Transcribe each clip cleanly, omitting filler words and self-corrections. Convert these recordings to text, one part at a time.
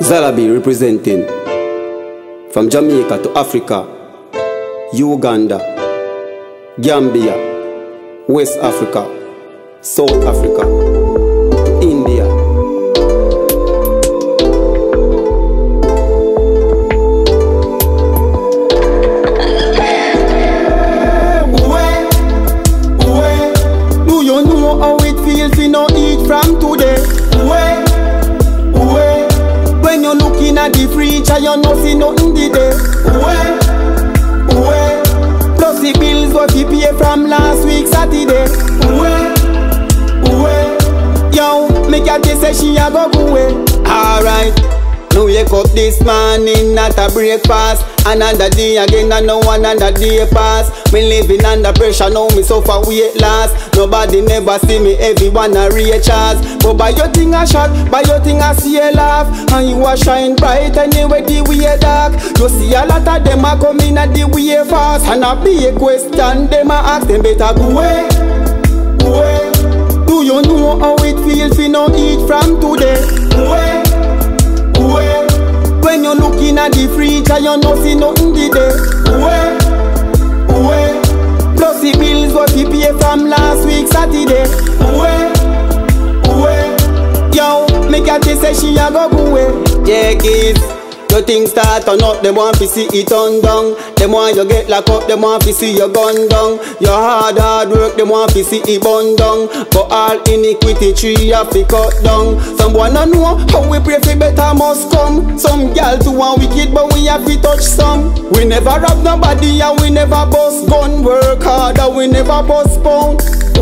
Zalabi representing from Jamaica to Africa, Uganda, Gambia, West Africa, South Africa, India. Do you know how it feels to not eat from today? When you're looking at the fridge and you no see nothing today. Plus the bills what you pay from last week Saturday. Yo, make your day say she a go away. Alright. Now wake up this morning, not a breakfast. Another day again, and no another day pass. Me living under pressure, now me suffer weight loss. Nobody never see me, everyone a reach us. But by your thing a shot, by your thing a see a laugh. And you a shine bright anyway the way dark. You see a lot of them a come in at the way fast. And a big question, them a ask them better go away. Do you know how it feels to not eat from today? When you're looking at the fridge and you no see nothing today. Plus the bills what you pay from last week Saturday. Yo, make your day say she a go away. Yeah, kids. Your things start turn up, them want to see it turn down. Them want you get locked up, them want to see you gone down. Your hard work, them want to see it burn down. But all iniquity tree have to cut down. Someone don't know how we pray for better must come. Some girl too want wicked, but we have to touch some. We never rob nobody and we never bust gun. Work hard and we never postpone.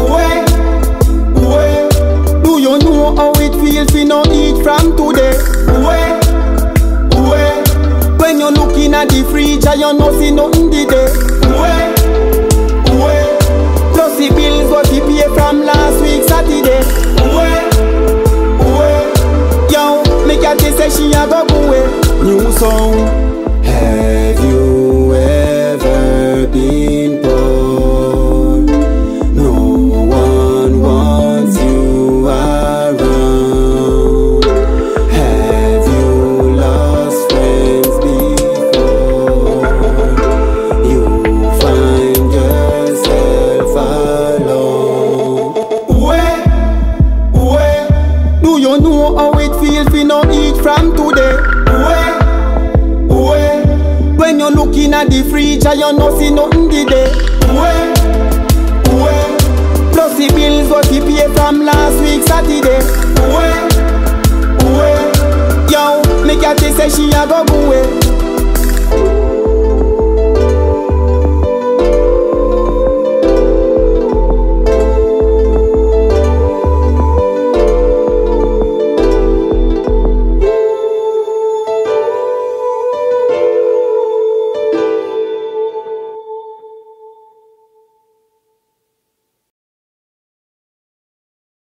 Do you know how it feels to not eat from today? When you're looking at the fridge and you no see nothing today. Plus the bills what you pay from last week Saturday. Yo, make your day say she a go away. New song. Have you ever been poor? No one wants you around. Have you lost friends before? You find yourself alone. Do you know how it feels to not eat from today? When you're looking at the fridge and you no see nothing today. Plus the bills what you pay from last week Saturday. Yo, make your day say she a go away.